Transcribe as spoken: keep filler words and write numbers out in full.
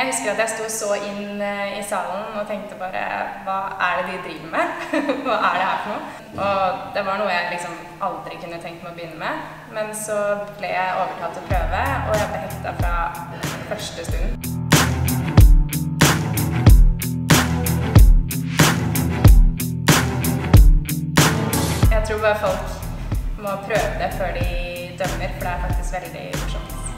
Jeg husker at jeg sto så inn i salen og tenkte bare, hva er det de driver med? Hva er det her for noe? Og det var noe jeg liksom aldri kunne tenkt meg å begynne med. Men så ble jeg overtalt til å prøve, og jeg ble hekta fra første stund. Jeg tror bare folk må prøve det før de dømmer, for det er faktisk veldig morsomt.